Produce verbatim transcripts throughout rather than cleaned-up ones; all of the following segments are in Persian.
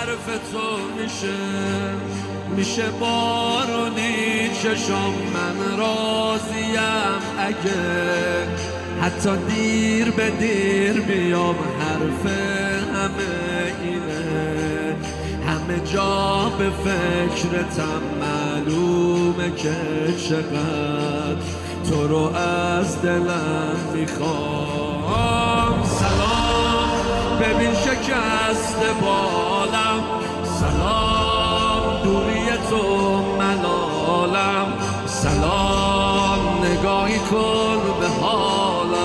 حرف تو میشه میشه بارونی چشم من راضیم اگه حتی دیر به دیر بیام حرف همه اینه همه جا به فکرتم معلومه که چقدر تو رو از دلم میخوام سلام ببین شکست بالم سلام دوری تو ملالم سلام نگاهی کن به حالم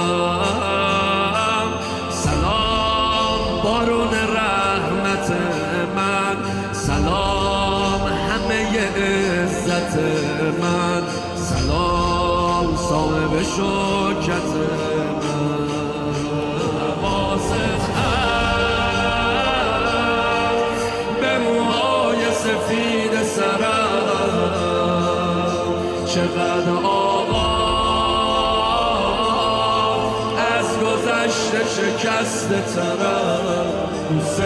سلام بارون رحمت من سلام همه عزت من سلام صاحب شوکت من حواست هست به موهای سفید سرم چقدر آقا از گذشته شکسته ترم دوست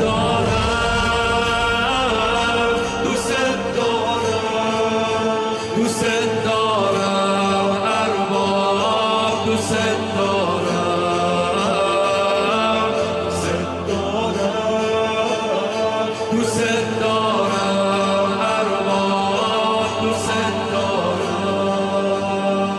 دارم دوست دارم دوست دارم ارباب دوست دارم دوست دارم دوست دارم ارباب دوست دارم.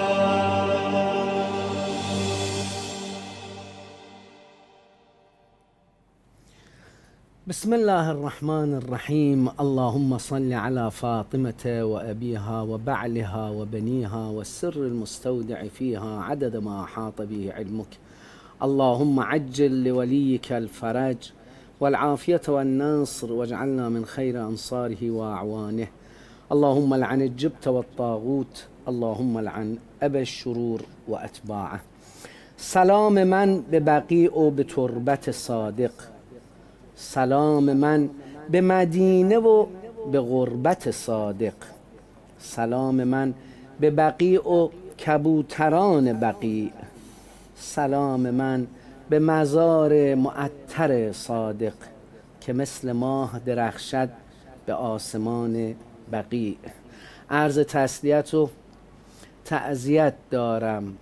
بسم الله الرحمن الرحيم. اللهم صل على فاطمة وأبيها وبعلها وبنيها والسر المستودع فيها عدد ما أحاط به علمك. اللهم عجل لوليك الفرج والعافية والنصر واجعلنا من خير أنصاره وأعوانه. اللهم لعن الجبت والطاغوت. اللهم لعن أبا الشرور وأتباعه. سلام من به بقیع و به تربت صادق، سلام من به مدینه و به غربت صادق، سلام من به بقیع و کبوتران بقیع، سلام من به مزار معطر صادق که مثل ماه درخشد به آسمان بقیع. عرض تسلیت و تعزیت دارم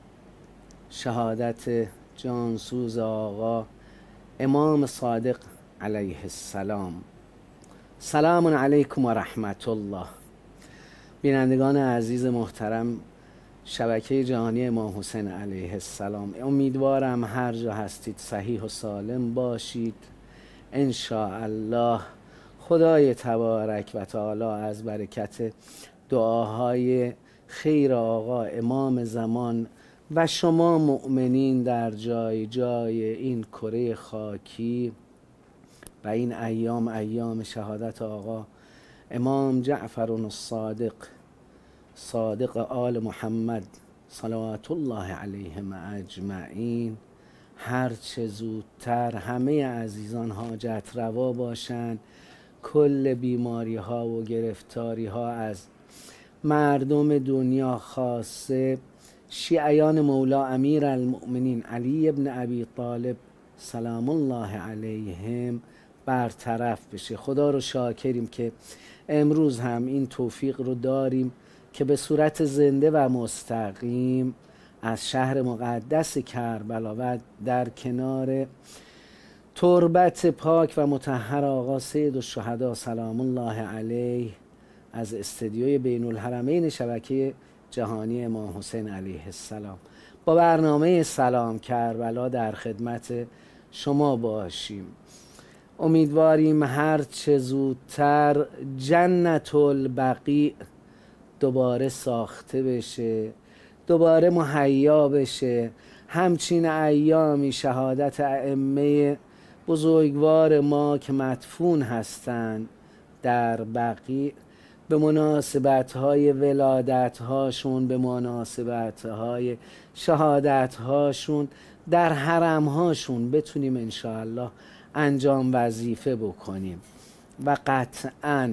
شهادت جانسوز آقا امام صادق علیه السلام. سلام علیکم و رحمت الله. بینندگان عزیز محترم شبکه جهانی امام حسین علیه السلام، امیدوارم هر جا هستید صحیح و سالم باشید. ان شاء الله خدای تبارک و تعالی از برکت دعاهای خیر آقا امام زمان و شما مؤمنین در جای جای این کره خاکی و این ایام ایام شهادت آقا امام جعفر الصادق صادق آل محمد صلوات الله علیهم اجمعین هرچه زودتر همه عزیزان حاجت روا باشند. کل بیماری ها و گرفتاری ها از مردم دنیا خاصه شیعیان مولا امیر المؤمنین علی ابن ابی طالب سلام الله علیهم برطرف بشه. خدا رو شاکریم که امروز هم این توفیق رو داریم که به صورت زنده و مستقیم از شهر مقدس کربلا و در کنار تربت پاک و مطهر آقا سید الشهدا سلام الله علیه از استدیوی بین الحرمین شبکه جهانی امام حسین علیه السلام با برنامه سلام کربلا در خدمت شما باشیم. امیدواریم هر چه زودتر جنت البقیع دوباره ساخته بشه، دوباره مهیا بشه. همچین ایامی شهادت ائمه بزرگوار ما که مدفون هستند در بقیع به مناسبت‌های ولادت‌هاشون، به مناسبت‌های شهادت‌هاشون در حرم‌هاشون بتونیم انشاءالله انجام وظیفه بکنیم و قطعاً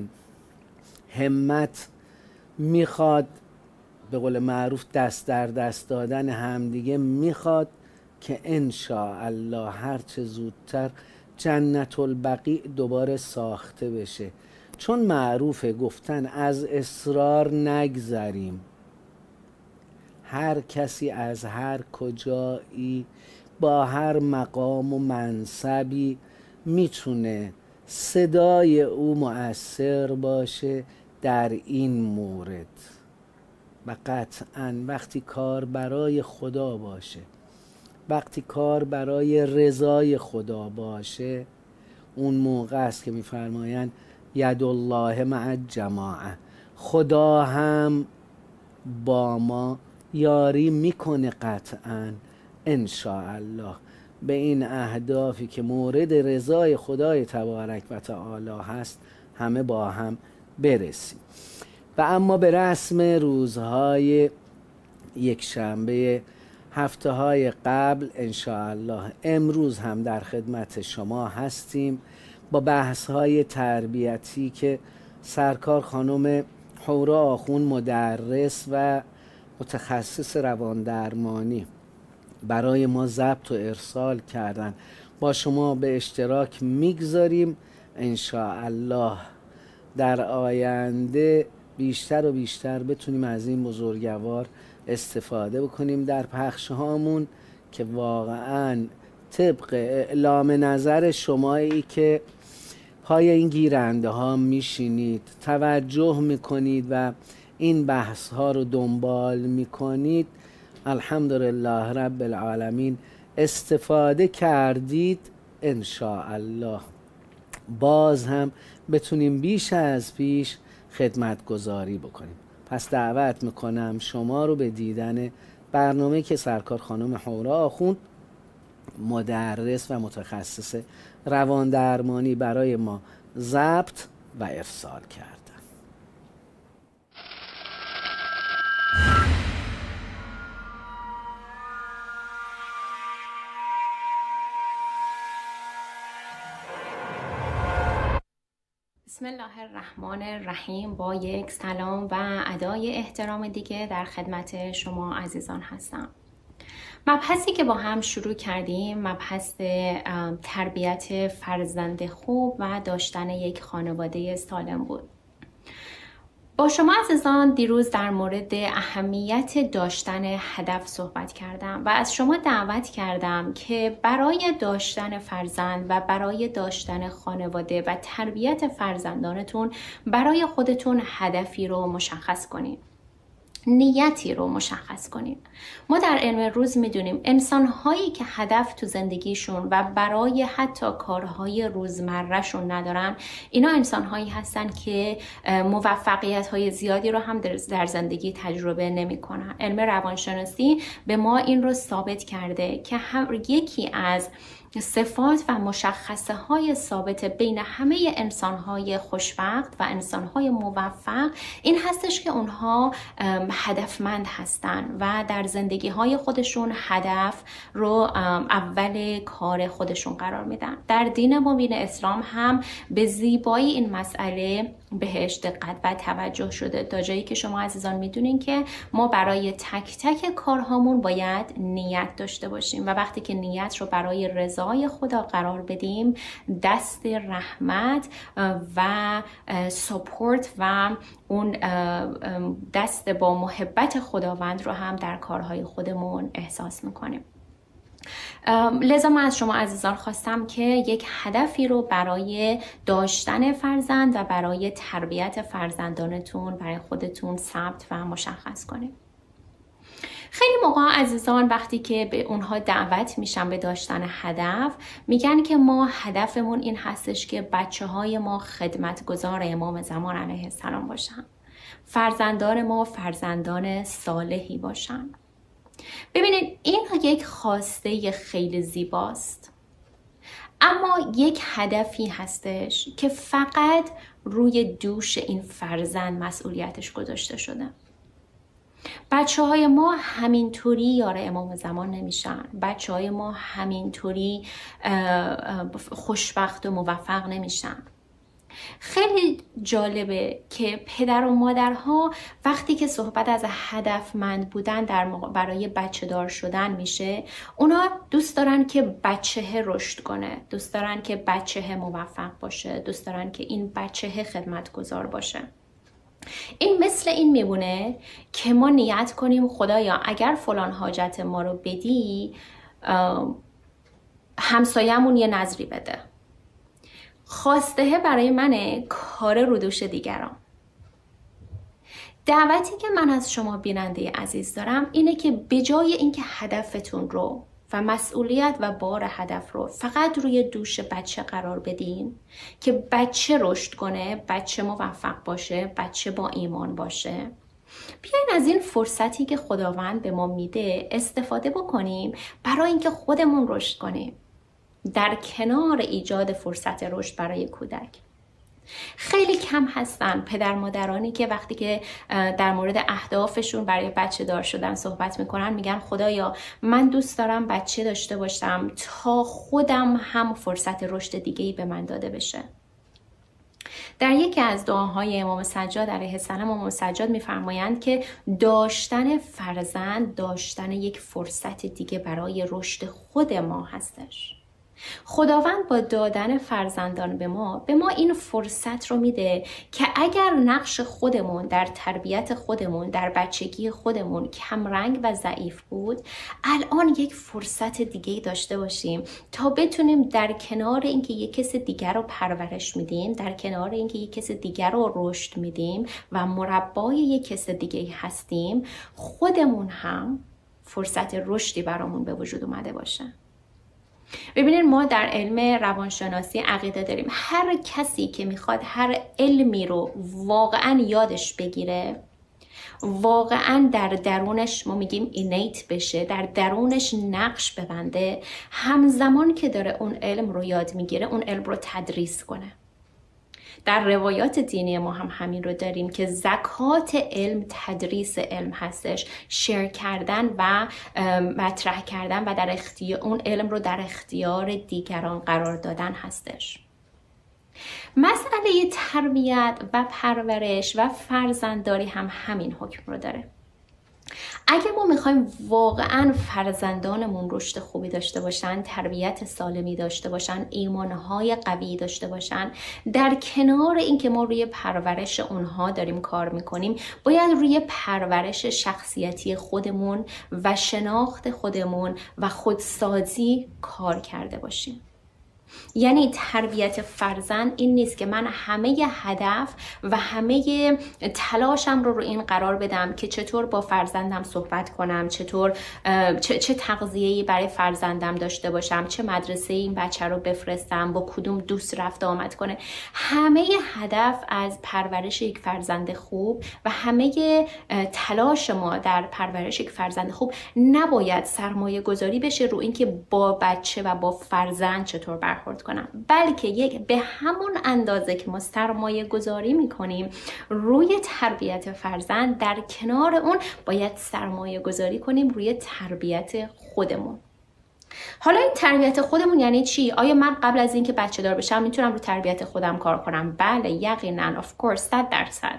همت میخواد، به قول معروف دست در دست دادن همدیگه میخواد که انشاءالله هرچه زودتر جنت البقیع دوباره ساخته بشه. چون معروفه گفتن از اصرار نگذریم. هر کسی از هر کجایی با هر مقام و منصبی میتونه صدای او مؤثر باشه در این مورد. و قطعاً وقتی کار برای خدا باشه، وقتی کار برای رضای خدا باشه، اون موقع است که میفرمایند ید الله مع الجماعه، خدا هم با ما یاری میکنه قطعاً ان شاء الله به این اهدافی که مورد رضای خدای تبارک و تعالی هست همه با هم برسیم. و اما به رسم روزهای یک شنبه هفته های قبل ان شاء الله امروز هم در خدمت شما هستیم با بحث های تربیتی که سرکار خانم حورا آخون مدرس و متخصص رواندرمانی برای ما ضبط و ارسال کردن. با شما به اشتراک میگذاریم ان شاء الله در آینده بیشتر و بیشتر بتونیم از این بزرگوار استفاده بکنیم در پخش هامون که واقعا طبق اعلام نظر شمایی که پای این گیرنده ها میشینید، توجه میکنید و این بحث ها رو دنبال میکنید، الحمدلله رب العالمین استفاده کردید ان شاء الله باز هم بتونیم بیش از پیش خدمت گذاری بکنیم. پس دعوت میکنم شما رو به دیدن برنامه که سرکار خانم حورا آخوند مدرس و متخصص رواندرمانی برای ما ضبط و ارسال کردن. بسم الله الرحمن الرحیم. با یک سلام و ادای احترام دیگه در خدمت شما عزیزان هستم. مبحثی که با هم شروع کردیم مبحث تربیت فرزند خوب و داشتن یک خانواده سالم بود. با شما عزیزان دیروز در مورد اهمیت داشتن هدف صحبت کردم و از شما دعوت کردم که برای داشتن فرزند و برای داشتن خانواده و تربیت فرزندانتون برای خودتون هدفی رو مشخص کنید. نیتی رو مشخص کنید. ما در علم روز میدونیم انسان هایی که هدف تو زندگیشون و برای حتی کارهای روزمرهشون ندارن، اینا انسان هایی هستن که موفقیت های زیادی رو هم در زندگی تجربه نمی کنن. علم روانشناسی به ما این رو ثابت کرده که هم یکی از صفات و مشخصه های ثابت بین همه انسان های خوشبخت و انسان های موفق این هستش که اونها هدفمند هستن و در زندگی های خودشون هدف رو اول کار خودشون قرار میدن. در دین مبین اسلام هم به زیبایی این مسئله بهش دقت و توجه شده، تا جایی که شما عزیزان میدونین که ما برای تک تک کارهامون باید نیت داشته باشیم و وقتی که نیت رو برای رضای خدا قرار بدیم، دست رحمت و سپورت و اون دست با محبت خداوند رو هم در کارهای خودمون احساس میکنیم. لذا من از شما عزیزان خواستم که یک هدفی رو برای داشتن فرزند و برای تربیت فرزندانتون برای خودتون ثبت و مشخص کنید. خیلی موقع عزیزان وقتی که به اونها دعوت میشن به داشتن هدف، میگن که ما هدفمون این هستش که بچه های ما خدمتگزار امام زمان علیه السلام باشن، فرزندان ما فرزندان صالحی باشن. ببینید این یک خواسته خیلی زیباست، اما یک هدفی هستش که فقط روی دوش این فرزند مسئولیتش گذاشته شده. بچه های ما همینطوری یار امام زمان نمیشن، بچه های ما همینطوری خوشبخت و موفق نمیشن. خیلی جالبه که پدر و مادرها وقتی که صحبت از هدفمند بودن در برای بچه دار شدن میشه، اونا دوست دارن که بچه رشد کنه، دوست دارن که بچه موفق باشه، دوست دارن که این بچه خدمتگزار باشه. این مثل این میمونه که ما نیت کنیم خدایا اگر فلان حاجت ما رو بدی، همسایمون یه نظری بده. خواسته برای منه کار رو دوش دیگران. دعوتی که من از شما بیننده عزیز دارم اینه که به جای اینکه هدفتون رو و مسئولیت و بار هدف رو فقط روی دوش بچه قرار بدین که بچه رشد کنه، بچه موفق باشه، بچه با ایمان باشه، بیاین از این فرصتی که خداوند به ما میده استفاده بکنیم برای اینکه خودمون رشد کنیم، در کنار ایجاد فرصت رشد برای کودک. خیلی کم هستن پدر مادرانی که وقتی که در مورد اهدافشون برای بچه دار شدن صحبت میکنن میگن خدایا من دوست دارم بچه داشته باشم تا خودم هم فرصت رشد دیگه‌ای به من داده بشه. در یکی از دعاهای امام سجاد علیه السلام امام سجاد میفرمایند که داشتن فرزند داشتن یک فرصت دیگه برای رشد خود ما هستش. خداوند با دادن فرزندان به ما به ما این فرصت رو میده که اگر نقش خودمون در تربیت خودمون در بچگی خودمون کمرنگ و ضعیف بود، الان یک فرصت دیگه داشته باشیم تا بتونیم در کنار اینکه یک کس دیگر رو پرورش میدیم، در کنار اینکه یک کس دیگر رو رشد میدیم و مربای یک کس دیگه هستیم، خودمون هم فرصت رشدی برامون به وجود اومده باشه. ببینید ما در علم روانشناسی عقیده داریم هر کسی که میخواد هر علمی رو واقعا یادش بگیره، واقعا در درونش ما میگیم اینیت بشه، در درونش نقش ببنده، همزمان که داره اون علم رو یاد میگیره اون علم رو تدریس کنه. در روایات دینی ما هم همین رو داریم که زکات علم تدریس علم هستش، شیر کردن و مطرح کردن و در اختیار اون علم رو در اختیار دیگران قرار دادن هستش. مسئله تربیت و پرورش و فرزندداری هم همین حکم رو داره. اگه ما میخوایم واقعا فرزندانمون رشد خوبی داشته باشن، تربیت سالمی داشته باشن، ایمانهای قوی داشته باشن، در کنار اینکه ما روی پرورش اونها داریم کار میکنیم، باید روی پرورش شخصیتی خودمون و شناخت خودمون و خودسازی کار کرده باشیم. یعنی تربیت فرزند این نیست که من همه هدف و همه تلاشم رو رو این قرار بدم که چطور با فرزندم صحبت کنم، چطور چه, چه تغذیه‌ای برای فرزندم داشته باشم، چه مدرسه این بچه رو بفرستم، با کدوم دوست رفت آمد کنه. همه هدف از پرورش یک فرزند خوب و همه تلاش ما در پرورش یک فرزند خوب نباید سرمایه گذاری بشه رو این که با بچه و با فرزند چطور برخورد کنم، بلکه یک به همون اندازه که ما سرمایه گذاری میکنیم روی تربیت فرزند، در کنار اون باید سرمایه گذاری کنیم روی تربیت خودمون. حالا این تربیت خودمون یعنی چی؟ آیا من قبل از اینکه بچه دار بشم میتونم رو تربیت خودم کار کنم؟ بله، یقینا، of course، صد درصد.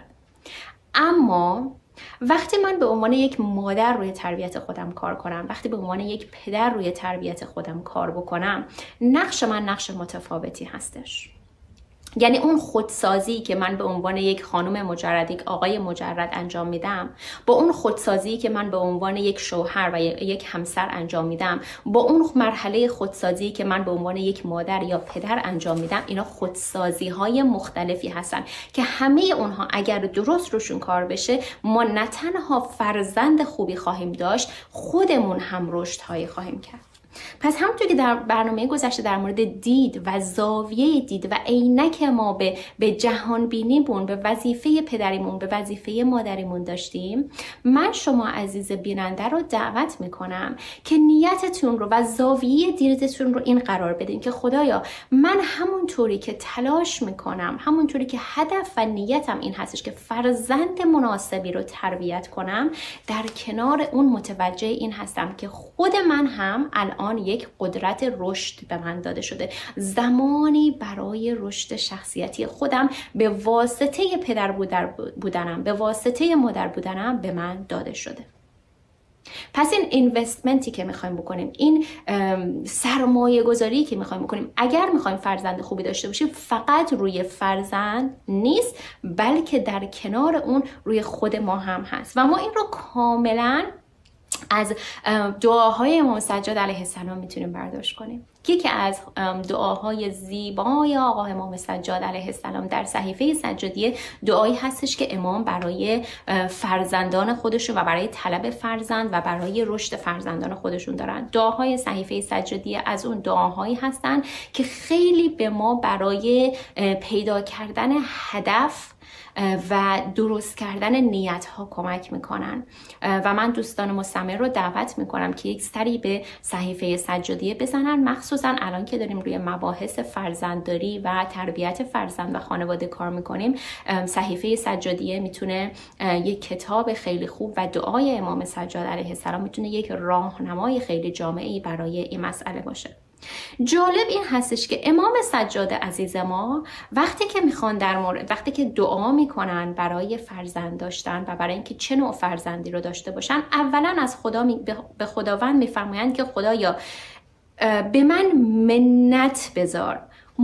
اما وقتی من به عنوان یک مادر روی تربیت خودم کار کنم، وقتی به عنوان یک پدر روی تربیت خودم کار بکنم، نقش من نقش متفاوتی هستش. یعنی اون خودسازی که من به عنوان یک خانم مجرد، یک آقای مجرد انجام میدم، با اون خودسازی که من به عنوان یک شوهر و یک همسر انجام میدم، با اون مرحله خودسازی که من به عنوان یک مادر یا پدر انجام میدم، اینا خودسازی های مختلفی هستن که همه اونها اگر درست روشون کار بشه، ما نه تنها فرزند خوبی خواهیم داشت، خودمون هم رشد هایی خواهیم کرد. پس همونطور که در برنامه گذشته در مورد دید و زاویه دید و عینک ما به به جهان بینیمون، به وظیفه پدریمون، به وظیفه مادریمون داشتیم، من شما عزیز بیننده رو دعوت میکنم که نیتتون رو و زاویه دیدتون رو این قرار بدین که خدایا من همونطوری که تلاش میکنم، همونطوری که هدف و نیتم این هستش که فرزند مناسبی رو تربیت کنم، در کنار اون متوجه این هستم که خود من هم الان الان یک قدرت رشد به من داده شده. زمانی برای رشد شخصیتی خودم به واسطه پدر بودنم، به واسطه مادر بودنم به من داده شده. پس این اینوستمنتی که میخوایم بکنیم، این سرمایه گذاری که میخوایم بکنیم، اگر میخوایم فرزند خوبی داشته باشیم، فقط روی فرزند نیست، بلکه در کنار اون روی خود ما هم هست. و ما این رو کاملا از دعاهای امام سجاد علیه السلام میتونیم برداشت کنیم. یکی از دعاهای زیبای آقا امام سجاد علیه السلام در صحیفه سجادیه دعایی هستش که امام برای فرزندان خودشون و برای طلب فرزند و برای رشد فرزندان خودشون دارن. دعاهای صحیفه سجادیه از اون دعاهایی هستن که خیلی به ما برای پیدا کردن هدف و درست کردن نیت ها کمک میکنن و من دوستان مستمع رو دعوت میکنم که یک سری به صحیفه سجادیه بزنن، مخصوصا الان که داریم روی مباحث فرزندداری و تربیت فرزند و خانواده کار میکنیم. صحیفه سجادیه میتونه یک کتاب خیلی خوب و دعای امام سجاد علیه السلام میتونه یک راهنمای خیلی جامعی برای این مسئله باشه. جالب این هستش که امام سجاد عزیز ما وقتی که میخوان در مورد وقتی که دعا میکنن برای فرزند داشتن و برای اینکه چه نوع فرزندی رو داشته باشن، اولا از خدا می به خداوند میفرمایند که خدایا به من منت بذار،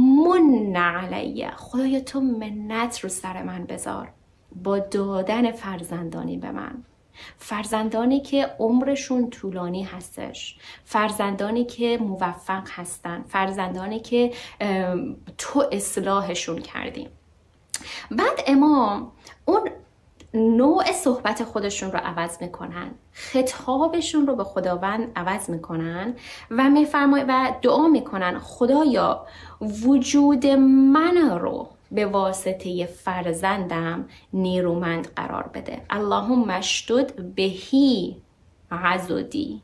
من علیه، خدایا تو منت رو سر من بذار با دادن فرزندانی به من. فرزندانی که عمرشون طولانی هستش، فرزندانی که موفق هستن، فرزندانی که تو اصلاحشون کردیم. بعد امام اون نوع صحبت خودشون رو عوض میکنن، خطابشون رو به خداوند عوض میکنن و میفرمای و دعا میکنن خدایا وجود من رو به واسطه فرزندم نیرومند قرار بده. اللهم اشدد بهی عضدی.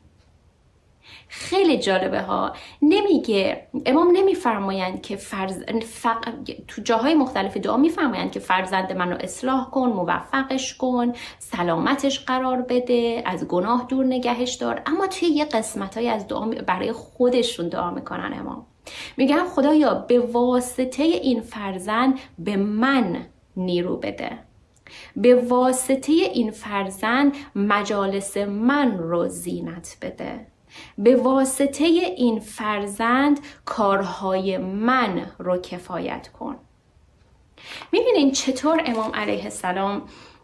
خیلی جالبه ها. نمیگه امام نمیفرمایند که فرز فق... تو جاهای مختلف دعا میفرمایند که فرزند منو اصلاح کن، موفقش کن، سلامتش قرار بده، از گناه دور نگهش دار، اما توی یه قسمتای از دعا برای خودشون دعا میکنن. امام میگن خدایا به واسطه این فرزند به من نیرو بده، به واسطه این فرزند مجالس من رو زینت بده، به واسطه این فرزند کارهای من رو کفایت کن. میبینین چطور امام علیه السلام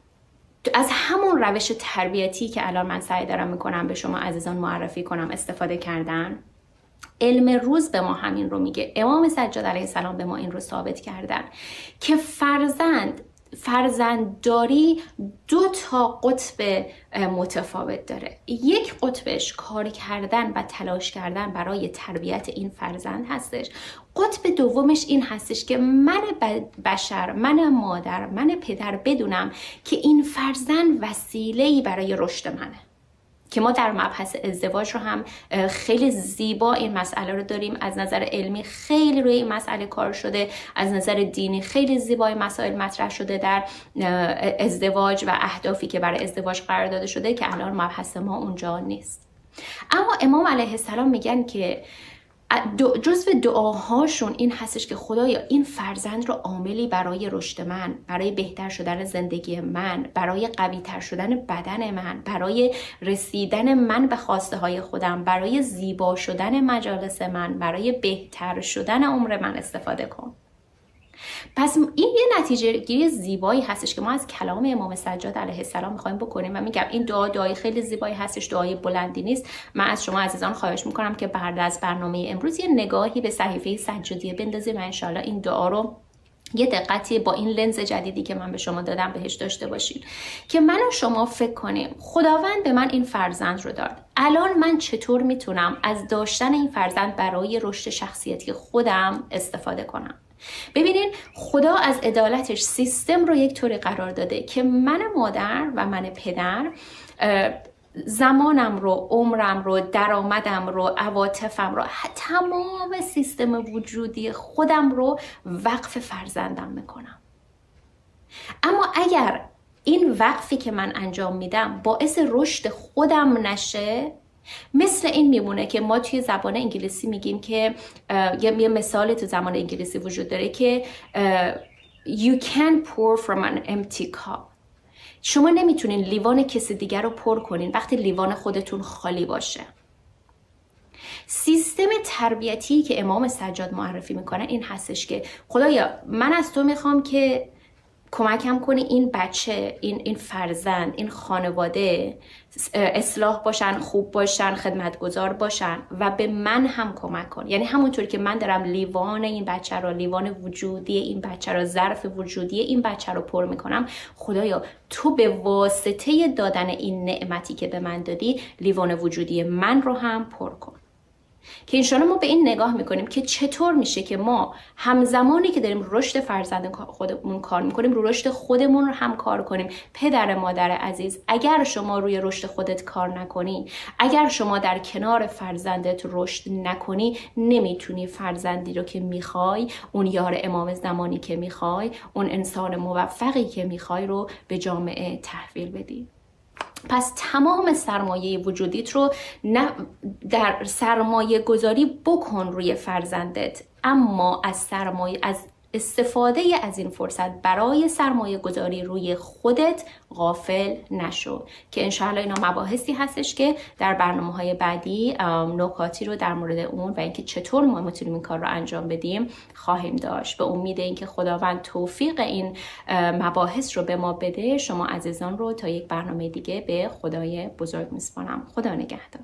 از همون روش تربیتی که الان من سعی دارم میکنم به شما عزیزان معرفی کنم استفاده کردن. علم روز به ما همین رو میگه. امام سجاد علیه السلام به ما این رو ثابت کردن که فرزند فرزندداری دو تا قطب متفاوت داره. یک قطبش کار کردن و تلاش کردن برای تربیت این فرزند هستش. قطب دومش این هستش که من بشر، من مادر، من پدر بدونم که این فرزند وسیله‌ای برای رشد منه. که ما در مبحث ازدواج رو هم خیلی زیبا این مسئله رو داریم. از نظر علمی خیلی روی این مسئله کار شده، از نظر دینی خیلی زیبا این مسائل مطرح شده در ازدواج و اهدافی که برای ازدواج قرار داده شده که الان مبحث ما اونجا نیست. اما امام علیه السلام میگن که جزو دعاهاشون این هستش که خدایا این فرزند رو عاملی برای رشد من، برای بهتر شدن زندگی من، برای قوی تر شدن بدن من، برای رسیدن من به خواسته های خودم، برای زیبا شدن مجالس من، برای بهتر شدن عمر من استفاده کن. پس این یه نتیجه گیری زیبایی هستش که ما از کلام امام سجاد علیه السلام میخوایم بکنیم و میگم این دعا دعای خیلی زیبایی هستش، دعای بلندی نیست. من از شما عزیزان خواهش میکنم که بعد از برنامه امروز یه نگاهی به صحیفه سجادیه بندازیم و انشالله این دعا رو یه دقتی با این لنز جدیدی که من به شما دادم بهش داشته باشید که من و شما فکر کنیم خداوند به من این فرزند رو داد، الان من چطور میتونم از داشتن این فرزند برای رشد شخصیتی خودم استفاده کنم. ببینین خدا از عدالتش سیستم رو یک طوری قرار داده که من مادر و من پدر زمانم رو، عمرم رو، درآمدم رو، عواطفم رو، تمام سیستم وجودی خودم رو وقف فرزندم میکنم. اما اگر این وقفی که من انجام میدم باعث رشد خودم نشه، مثل این میمونه که ما توی زبان انگلیسی میگیم که یه مثال تو زبان انگلیسی وجود داره که you can't pour from an empty cup. شما نمیتونین لیوان کسی دیگر رو پر کنین وقتی لیوان خودتون خالی باشه. سیستم تربیتی که امام سجاد معرفی میکنه این هستش که خدایا من از تو میخوام که کمکم کنی این بچه، این این فرزند، این خانواده اصلاح باشن، خوب باشن، خدمتگزار باشن و به من هم کمک کن. یعنی همونطور که من دارم لیوان این بچه رو، لیوان وجودی این بچه رو، ظرف وجودی این بچه رو پر میکنم، خدایا تو به واسطه دادن این نعمتی که به من دادی لیوان وجودی من رو هم پر کن. که انشاءالله ما به این نگاه میکنیم که چطور میشه که ما همزمانی که داریم رشد فرزند خودمون کار میکنیم رو رشد خودمون رو هم کار کنیم. پدر مادر عزیز، اگر شما روی رشد خودت کار نکنی، اگر شما در کنار فرزندت رشد نکنی، نمیتونی فرزندی رو که میخوای، اون یار امام زمانی که میخوای، اون انسان موفقی که میخوای رو به جامعه تحویل بدی. پس تمام سرمایه وجودیت رو در سرمایه گذاری بکن روی فرزندت، اما از سرمایه از استفاده از این فرصت برای سرمایه گذاری روی خودت غافل نشو. که انشاءالله اینا مباحثی هستش که در برنامه های بعدی نکاتی رو در مورد اون و اینکه چطور ما میتونیم این کار رو انجام بدیم خواهیم داشت. به امید اینکه خداوند توفیق این مباحث رو به ما بده، شما عزیزان رو تا یک برنامه دیگه به خدای بزرگ میسپارم. خدا نگهدار.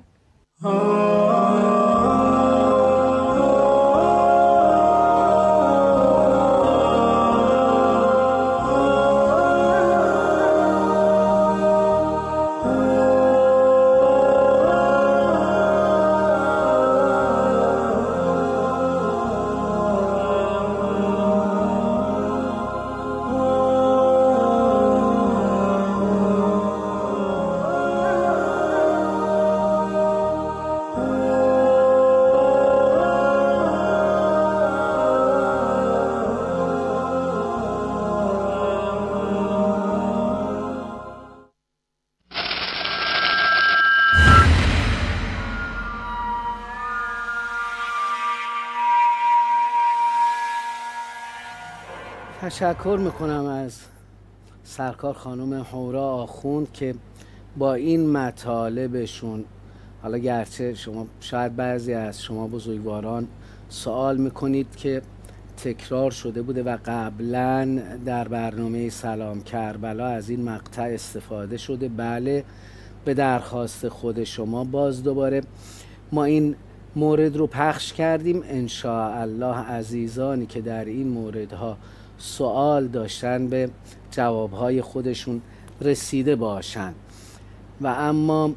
تشکر میکنم از سرکار خانم حورا آخوند که با این مطالبشون، حالا گرچه شما شاید بعضی از شما بزرگواران سوال میکنید که تکرار شده بوده و قبلا در برنامه سلام کربلا از این مقطع استفاده شده، بله، به درخواست خود شما باز دوباره ما این مورد رو پخش کردیم. انشاءالله عزیزانی که در این موردها سوال داشتن به جوابهای خودشون رسیده باشند. و اما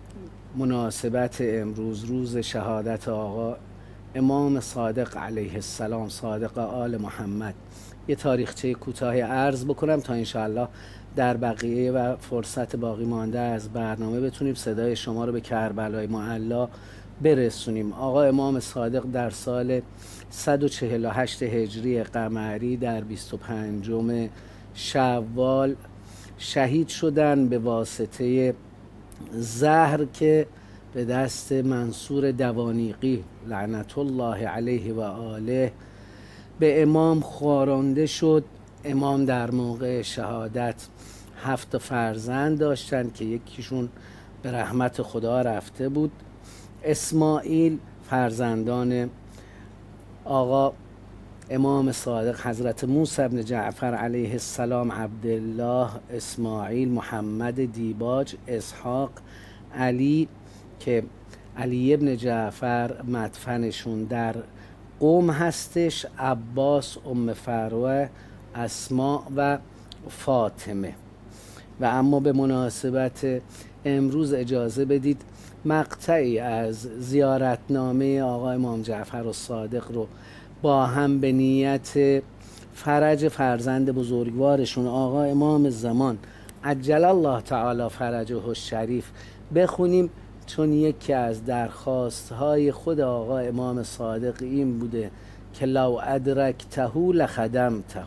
مناسبت امروز، روز شهادت آقا امام صادق علیه السلام، صادق آل محمد، یه تاریخچه کوتاهی عرض بکنم تا انشاءالله در بقیه و فرصت باقی مانده از برنامه بتونیم صدای شما رو به کربلای معلا برسونیم. آقا امام صادق در سال صد و چهل و هشت هجری قمری در بیست و پنجم شوال شهید شدن به واسطه زهر که به دست منصور دوانیقی لعنت الله علیه و آله به امام خوارانده شد. امام در موقع شهادت هفت فرزند داشتند که یکیشون به رحمت خدا رفته بود. اسماعیل، فرزندان آقا امام صادق حضرت موسی بن جعفر علیه السلام، عبدالله، اسماعیل، محمد دیباج، اسحاق، علی که علی ابن جعفر مدفنشون در قم هستش، عباس، ام فروه، اسماء و فاطمه. و اما به مناسبت امروز اجازه بدید مقطعی از زیارتنامه آقا امام جعفر الصادق رو با هم به نیت فرج فرزند بزرگوارشون آقا امام زمان عجل الله تعالی فرجه الشریف بخونیم، چون یکی از درخواستهای خود آقا امام صادق این بوده که لو ادرکته لخدمته.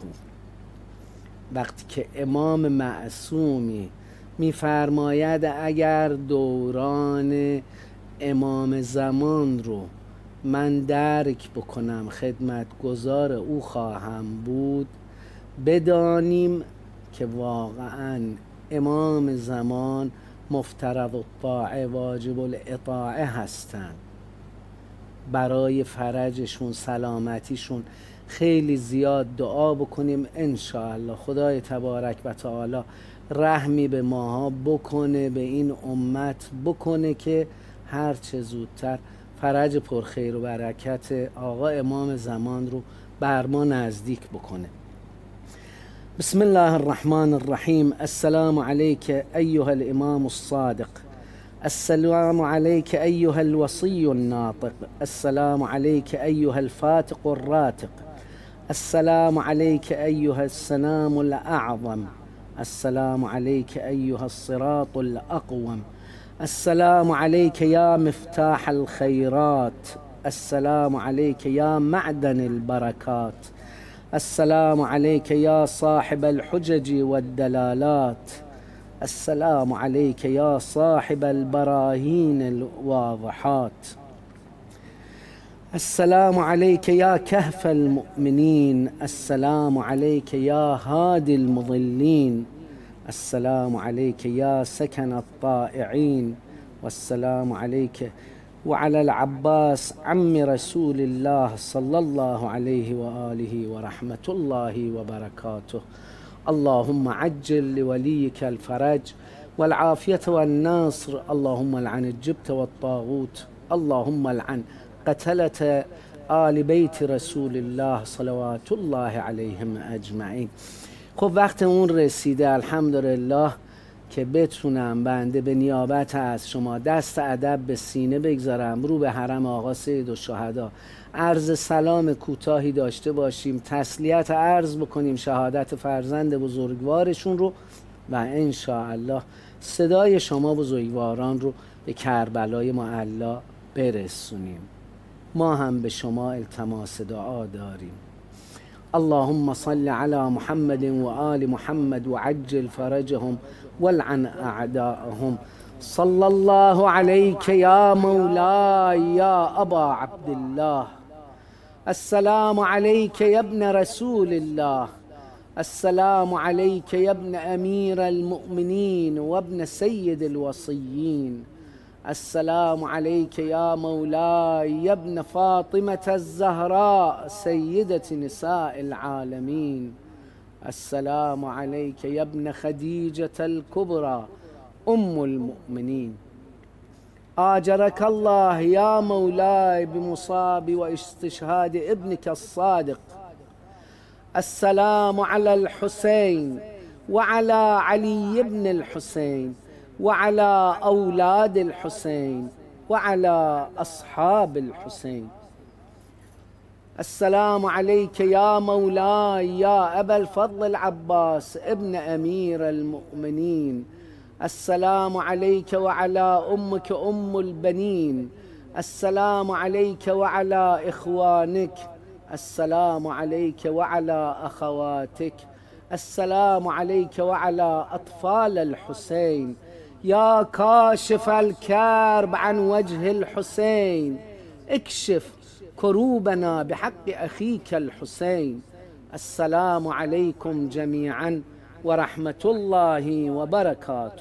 وقتی که امام معصومی میفرماید اگر دوران امام زمان رو من درک بکنم، خدمتگزار او خواهم بود، بدانیم که واقعا امام زمان مفترض الطاعه واجب الاطاعه هستند. برای فرجشون، سلامتیشون خیلی زیاد دعا بکنیم. انشاءالله خدای تبارک و تعالی رحمی به ماها بکنه، به این امت بکنه که هرچه زودتر فرج پرخیر و برکت آقا امام زمان رو بر ما نزدیک بکنه. بسم الله الرحمن الرحیم. السلام علیک ایها الامام الصادق، السلام علیک ایها الوصی الناطق، السلام علیک ایها الفاتق الراتق، السلام علیک ایها السنام الاعظم، السلام علیک ایها الصراط الاقوم، السلام علیک یا مفتاح الخیرات، السلام علیک یا معدن البرکات، السلام علیک یا صاحب الحجج والدلالات، السلام علیک یا صاحب البراهین الواضحات، السلام علیک یا کهف المؤمنین، السلام علیک یا هادی المضلین، السلام علیک یا سکن الطائعین، والسلام علیک وعلى العباس عم رسول الله صلى الله عليه وآله ورحمة الله وبركاته. اللهم عجل لوليك الفرج والعافية والنصر، اللهم العن الجبت والطاغوت، اللهم العن قتلة آل بيت رسول الله صلوات الله عليهم اجمعین. خب وقت اون رسیده الحمدلله که بتونم بنده به نیابت از شما دست ادب به سینه بگذارم، رو به حرم آقا سیدالشهدا عرض سلام کوتاهی داشته باشیم، تسلیت عرض بکنیم شهادت فرزند بزرگوارشون رو و انشاءالله صدای شما بزرگواران رو به کربلای معلا برسونیم. ما هم به شما التماس دعا داریم. اللهم صل على محمد و آل محمد وعجل فرجهم والعن اعداءهم. صلى الله عليك يا مولاي يا أبا عبد الله. السلام عليك يا ابن رسول الله. السلام عليك يا ابن أمير المؤمنين وابن سيد الوصيين. السلام عليك يا مولاي يا ابن فاطمة الزهراء سيدة نساء العالمين. السلام عليك يا ابن خديجة الكبرى أم المؤمنين. آجرك الله يا مولاي بمصاب واستشهاد ابنك الصادق. السلام على الحسين وعلى علي بن الحسين وعلى أولاد الحسين وعلى أصحاب الحسين. السلام عليك يا مولاي يا أبا الفضل العباس ابن أمير المؤمنين. السلام عليك وعلى أمك أم البنين. السلام عليك وعلى إخوانك. السلام عليك وعلى أخواتك. السلام عليك وعلى أطفال الحسين. يا كاشف الكرب عن وجه الحسين اكشف كروبنا بحق أخيك الحسين. السلام عليكم جميعا ورحمة الله وبركاته.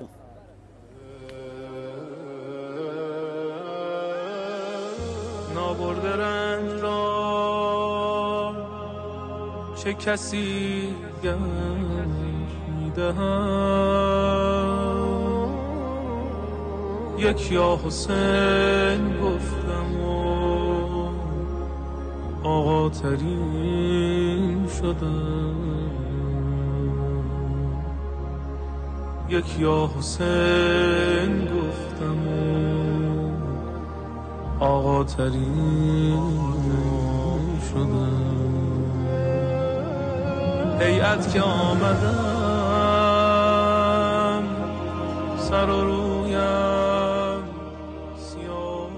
نابرده رنج را چه کسی گنج میدهد؟ یک یا حسین گفتم و آقا ترین شدم. یک یا حسین گفتم و آقا ترین شدم. هیئت که آمدم سر و رویم سیاه.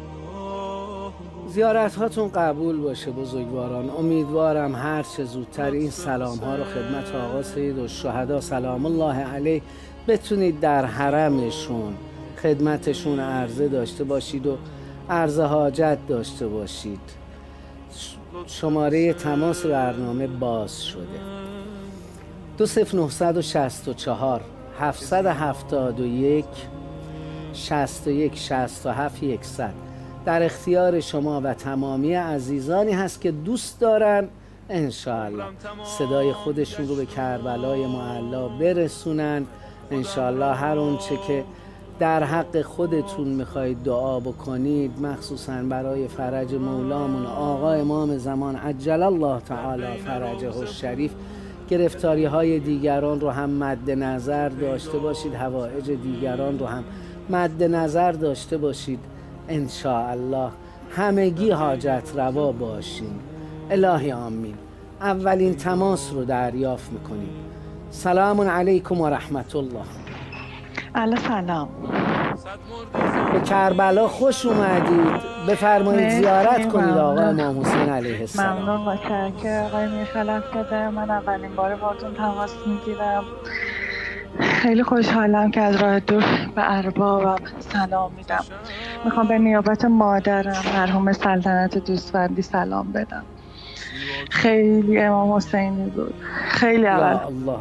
زیارت هاتون قبول باشه بزرگواران. امیدوارم هر چه زودتر این سلام ها رو خدمت آقا سیدالشهدا سلام الله علیه بتونید در حرمشون خدمتشون عرضه داشته باشید و عرض حاجت داشته باشید. شماره تماس برنامه باز شده. دو صفر نه شش چهار هفتصد و هفتاد و یک شصت و یک شصت و هفت صفر در اختیار شما و تمامی عزیزانی هست که دوست دارن انشاءالله صدای خودشون رو به کربلای معلا برسونن. انشاءالله هر اونچه که در حق خودتون میخواید دعا بکنید، مخصوصا برای فرج مولامون آقا امام زمان عجل الله تعالی فرجه الشریف، گرفتاری های دیگران رو هم مد نظر داشته باشید، حوائج دیگران رو هم مد نظر داشته باشید. انشاءالله همگی حاجت روا باشین. الهی آمین. اولین تماس رو دریافت میکنیم. سلام علیکم و رحمت الله. علیه سلام. به کربلا خوش اومدید. بفرمایید زیارت کنید آقا امام حسین علیه السلام. ممنون باشم که آقای میرخلف کده. من اولین بار باتون تماس میگیرم. خیلی خوشحالم که از راه دور به اربابم سلام میدم. میخوام به نیابت مادرم مرحوم سلطنت دوستوندی سلام بدم. خیلی امام حسینی بود. خیلی اول الله.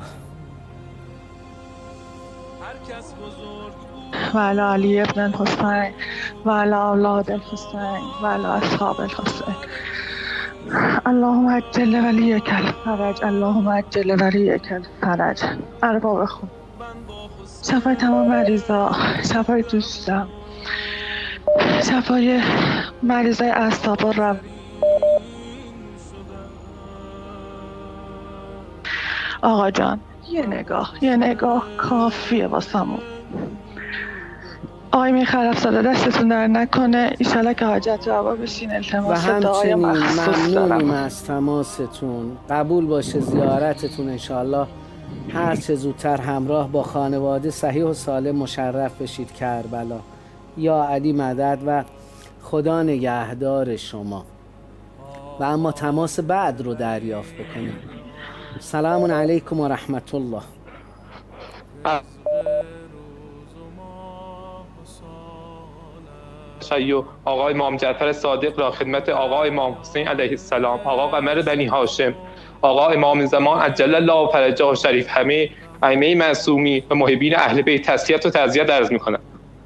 و علی علی ابن الحسین و علی اولاد الحسین و علی اصحاب الحسین. اللهم عجل ولیک الفرج، اللهم عجل ولیک الفرج. ارباب خوب، شفای تمام مریضا، شفای دوستم، شفای مریضای اعصاب و روان. آقا جان یه نگاه یه نگاه کافیه واسمون. آقای میرخلف ساده دستتون در نکنه. ایشالا که حاجت روا بشین. التماس دعای مخصوص دارم. ممنونیم از تماستون. قبول باشه زیارتتون. انشاءالله هر چه زودتر همراه با خانواده صحیح و سالم مشرف بشید کربلا. یا علی مدد و خدا نگهدار شما. و اما تماس بعد رو دریافت بکنیم. سلام علیکم و رحمت الله. شیو آقای امام جعفر صادق را خدمت آقای امام حسین علیه السلام، آقا قمر بنی هاشم، آقا امام زمان عجل الله فرجه الشریف، همه ائمه معصومی و محبین اهل بیت تسلیت و تعزیت عرض می‌کنم.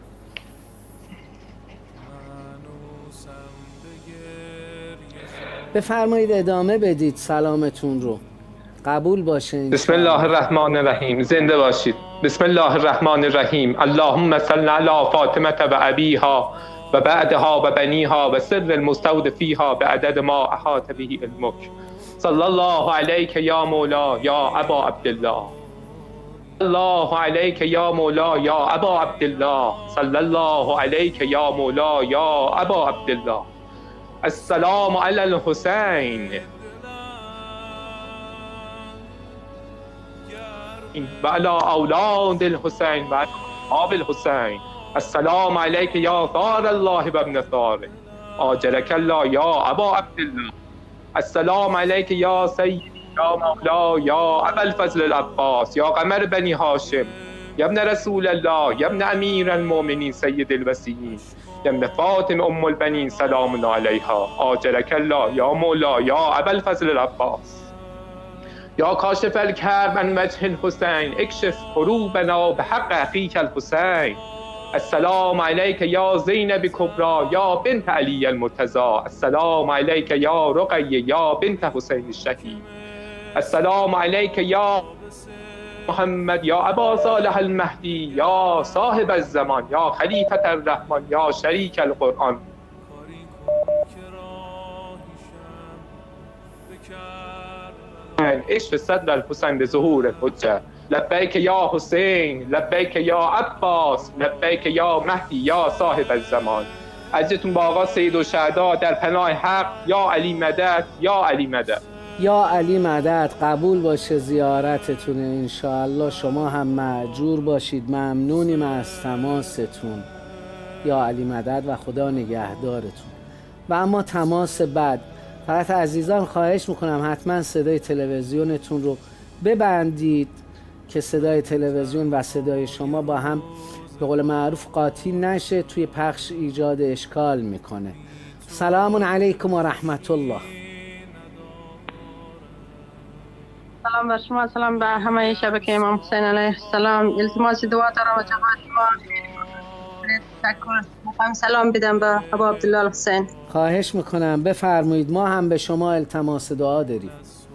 بفرمایید ادامه بدید سلامتون رو. قبول باشه. بسم الله الرحمن الرحیم. زنده باشید. بسم الله الرحمن الرحیم. اللهم صل علی فاطمه و ابیها و بعدها و بنیها و سر المستودع فیها به عدد ما احاط به علمک. صلی الله علیک یا مولا یا ابا عبدالله. الله علیک یا مولا یا ابا عبدالله. صلی الله علیک یا مولا یا ابا عبدالله. السلام علی الحسین و علی اولاد الحسین و اصحاب الحسین. السلام علیک یا ثار الله و ابن ثاره، آجرک الله یا ابا عبدالله. السلام علیک یا سیدی یا مولا یا ابا الفضل العباس، یا قمر بنی هاشم، یا ابن رسول الله، یا ابن امیر المؤمنین سید الوصیین، یا ابن فاطمه ام البنین سلام الله علیها، آجرک الله یا مولا یا ابا الفضل العباس. یا کاشف الکرب عن وجه الحسین، اکشف کروبنا به حق اخیک الحسین. السلام علیک یا زینب کبرا یا بنت علی المرتضی. السلام علیک یا رقیه یا بنت حسین الشهید. السلام علیک یا محمد یا ابا صالح المهدی، یا صاحب الزمان، یا خلیفة الرحمن، یا شریک القرآن. عشق صدر الحسین به ظهور الحجه. لبیک یا حسین، لبیک یا عباس، لبیک یا مهدی، یا صاحب الزمان. عجتون با آقا سید الشهدا در پناه حق. یا علی مدد، یا علی مدد. یا علی مدد. قبول باشه زیارتتون. انشاءالله شما هم مأجور باشید. ممنونیم از تماستون. یا علی مدد و خدا نگهدارتون. و اما تماس بعد، فقط عزیزان خواهش میکنم حتما صدای تلویزیونتون رو ببندید که صدای تلویزیون و صدای شما با هم به قول معروف قاطی نشه، توی پخش ایجاد اشکال میکنه. سلام علیکم و رحمت الله. سلام بر شما، سلام بر همه شبکه امام حسین علیه السلام. التماس دعا دارم و جواب شما. تشکر. میخوام سلام بدم به ابا عبدالله الحسین. خواهش میکنم بفرمایید. ما هم به شما التماس دعا داریم.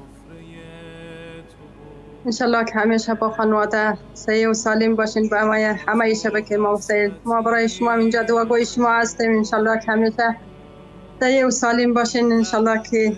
انشالله که همیشه با خانواده صحیح و سالم باشین به همه همه شبکه امام حسین. ما برای شما اینجا دعاگوی شما هستیم. انشالله که همیشه صحیح و سالم باشین. انشالله که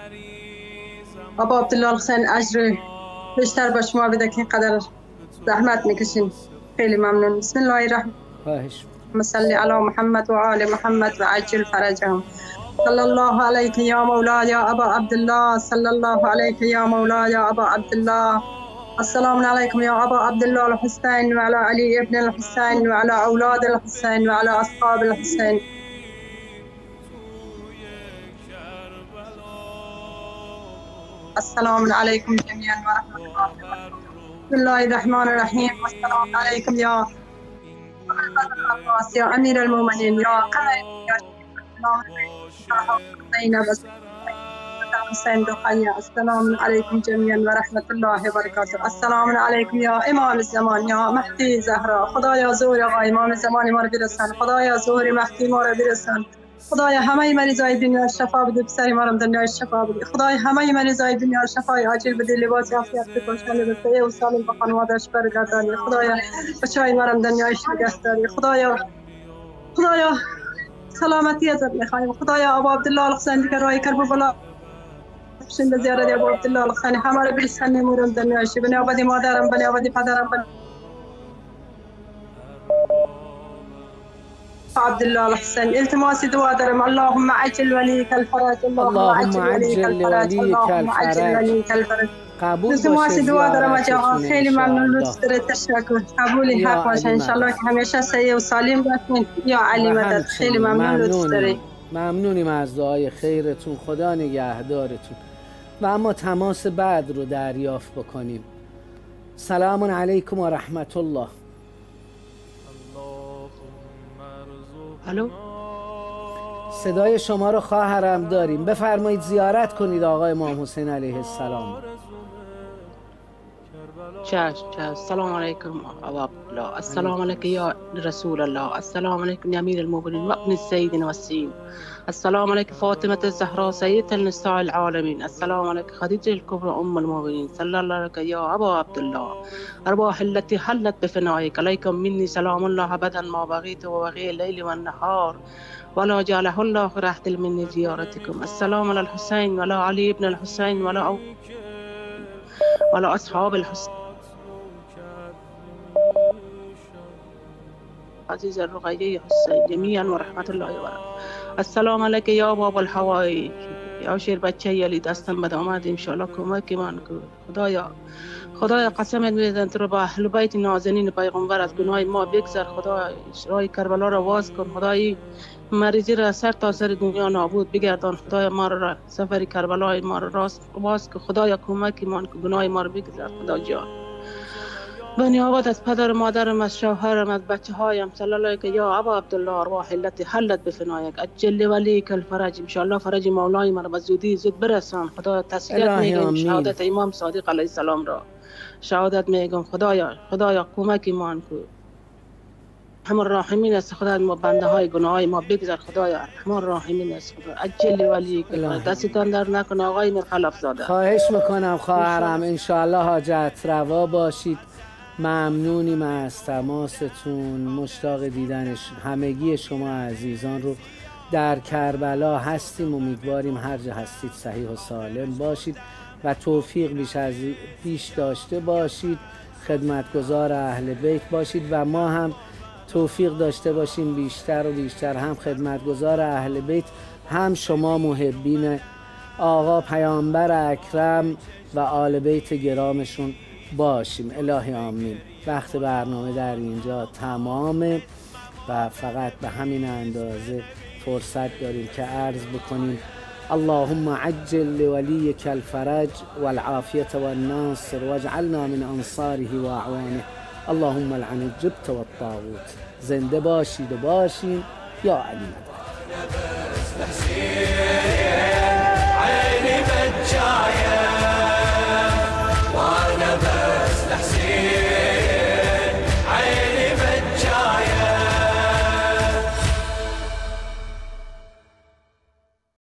ابا عبدالله الحسین اجر بیشتر به شما بده که قدر زحمت میکشین. خیلی ممنون. بسم الله الرحمن الرحیم. صلی علی محمد و آل محمد و عجل فرجهم. صلی الله علیک یا مولاي یا ابا عبدالله. صلی الله علیک یا مولاي یا ابا عبدالله. السلام علیکم یا ابا عبدالله الحسین و علی علی ابن الحسین و علی اولاد الحسین و علی اصحاب الحسین. السلام علیکم جميعا و رحمت الله. بسم الله الرحمن الرحیم. السلام علیکم یا عباس یا امیر المؤمنین یا قمر زینب حسین رقیه. السلام علیکم جميعا و رحمت الله و برکاته. السلام علیکم یا امام الزمان یا مهدی زهرا. خدایا زور آقا امام زمان ما رو برسان. خدایا زور مهدی ما رو برسان. خدایا همه مریضای دنیا شفا بده. پسر ما رو دنیا شفا بده. خدای همه مریضای دنیا شفای عاجل بده. لباس عافیت بپوشانه به صحت و سالم به خانواده‌اش برگردانی. خدایا بچهای ما رو دنیاش نگهداری. خدایا خدایا سلامتی ازت میخوایم. خدایا ابا عبدالله الحسین که راه کربلا بشین به زیارت ابا عبدالله الحسین همه رو برسن. نمورم دنیاش به نیابت مادرم، به نیابت پدرم، به عبدالله الحسین التماس دعا دارم. اللهم عجل ولیک الفرج. اللهم عجل ولیک الفرج. اللهم عجل ولیک الفرج. قبول التماس دعا دارم آقا. خیلی ممنون. لطف داره. تشکر. قبول حق باشه ان شاء الله که همیشه صحیح و سالم باشین. یا علی مدد. خیلی ممنون. لطف داری. ممنونیم از دعای خیرتون. خدا نگهدارتون. و اما تماس بعد رو دریافت بکنیم. سلام علیکم و رحمت الله. الو، صدای شما رو خواهرم داریم. بفرمایید زیارت کنید آقای امام حسین علیه السلام. چشم چشم. سلام علیکم ابا عبدالله. السلام علیکم یا رسول الله. السلام علیکم یا امیر المؤمنین و ابن السید وسیم. السلام علیکم فاطمه الزهراء سیدة النساء العالمین. السلام علیکم خدیجه الکبرى ام المؤمنین. صلی الله علیک یا ابا عبدالله. ارواح التي حلت بفنائك علیکم منی سلام الله ابدا ما بقیت و بقی اللیل و النهار ولا جعله الله رحت من زیارتكم. السلام علی الحسین و علی علی ابن الحسین و علی وعلى أصحاب الحسين عزيز الرقية حسين جميعا ورحمة الله وبركاته. السلام عليك يا باب الحوائج. یا شیر بچه یلی دستم بده آمد انشاءالله کمک من کن. خدایا خدایا قسمت میدن تو رو با اهل بیت نازنین پیغمبر از گناه ما بگذر. خدا راه کربلا را واز کن. خدای مریضی را سر تا سر دنیا نابود بگردان. خدای ما را سفر کربلا ما را راست واز کن. خدایا کمک من کن. گناه ما را بگذر خدا جان. به نیابت از پدر و مادرم، از شوهرم، از بچه هایم صلی الله علیه یا ابا عبدالله ارواح التي حلت بفنایک اجل ولیک الفرج. انشاءالله فرج مولای ما را به زودی زود برسان. خدا تسلیت میگم شهادت امام صادق علیه السلام را شهادت میگم. خدایا خدایا کمک ایمان کو. رحم الراحمین است خدا. ما بنده های گناه های ما بگذر. خدایا رحم الراحمین است خدا. اجل ولیک دستتان در نکن آقای مرخلف زاده. خواهش میکنم خواهرم انشاءالله حاجت روا باشید. ممنونیم از تماستون. مشتاق دیدن همگی شما عزیزان رو در کربلا هستیم. امیدواریم هر جا هستید صحیح و سالم باشید و توفیق بیش از بیش داشته باشید. خدمتگزار اهل بیت باشید و ما هم توفیق داشته باشیم بیشتر و بیشتر هم خدمتگزار اهل بیت هم شما محبین آقا پیامبر اکرم و آل بیت گرامشون باشیم. الهی آمین. وقت برنامه در اینجا تمامه و فقط به همین اندازه فرصت داریم که عرض بکنیم اللهم عجل لولیک الفرج والعافیة والناصر واجعلنا من انصاره و اعوانه اللهم لعن الجبت و الطاغوت. زنده باشید و باشین. یا علی مدد.